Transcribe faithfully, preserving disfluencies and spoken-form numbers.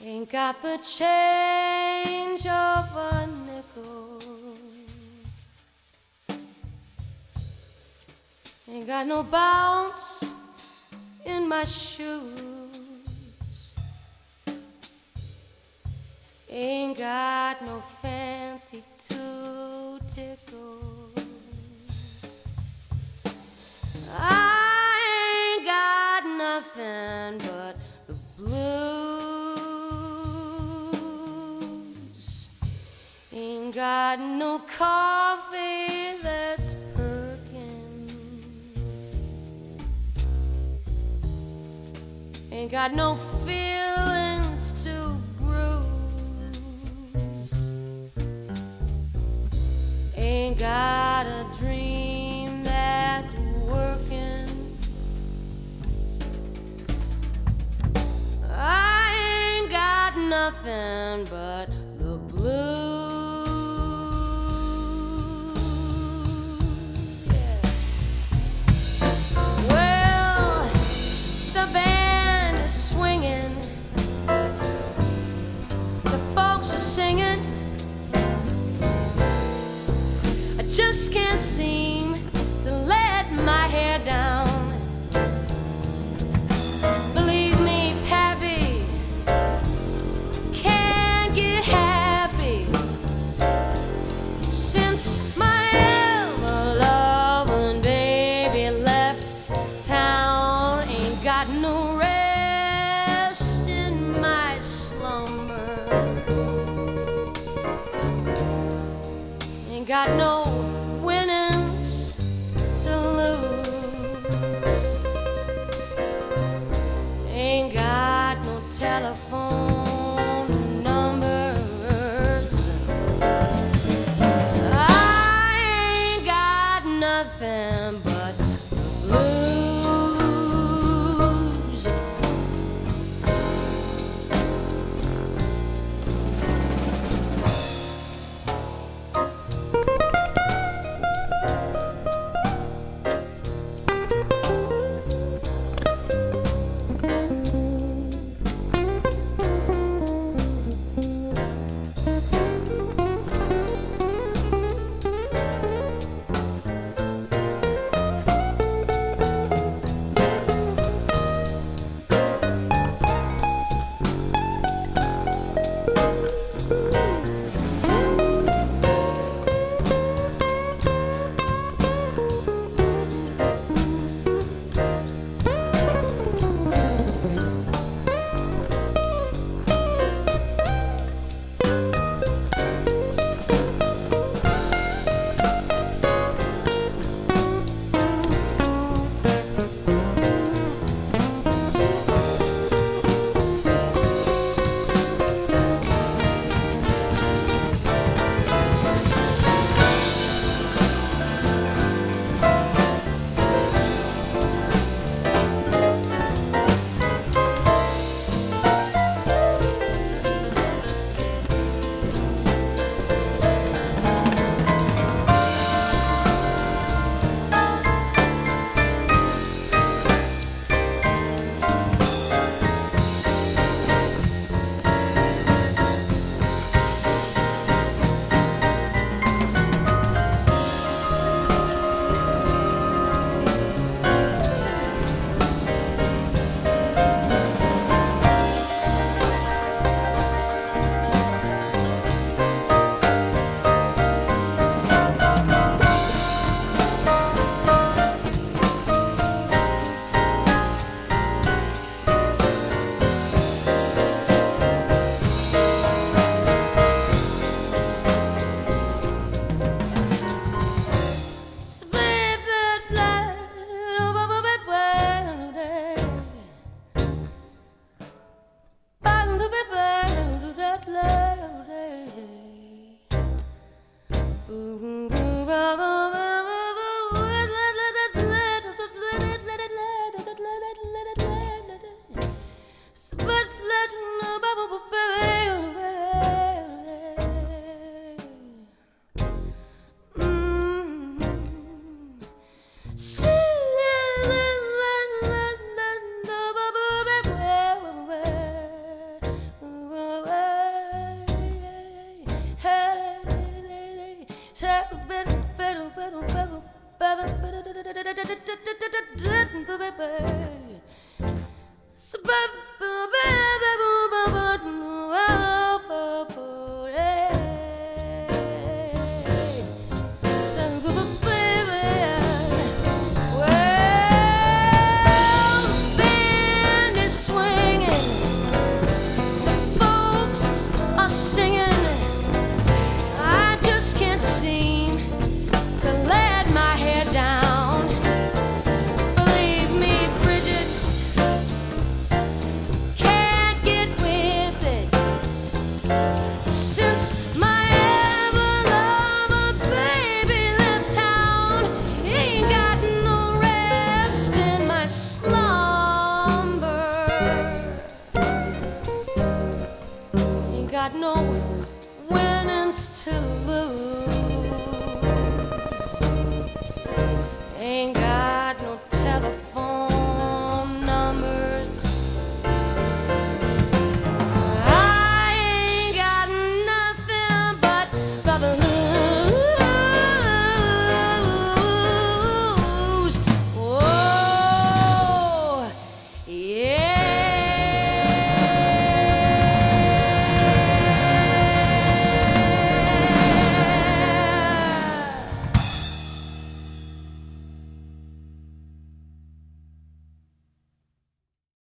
Ain't got the change of a nickel. Ain't got no bounce in my shoes. Ain't got no fancy to tickle. I ain't got nothing but the blues. Ain't got no coffee that's perking. Ain't got no feelings to bruise. Ain't got a dream that's working. I ain't got nothing but the blues. Yeah. Well, the band is swinging, the folks are singing. I just can't seem to let my hair down. Believe me, Pappy, can't get happy since my ever-loving baby left town. Ain't got no rest in my slumber. Ain't got no winnings to lose. Ain't got no telephone numbers. I ain't got nothing but the blues. Got no winnings to lose.